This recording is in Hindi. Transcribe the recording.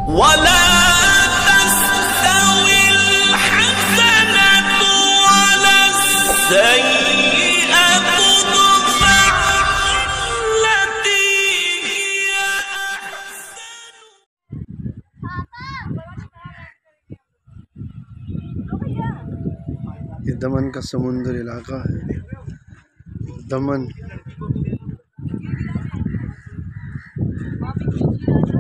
वला तस्तवी अलहसनतु वला सय्यिअतु बिल्लती हिय अहसन। ये दमन का समुद्र इलाका है। दमन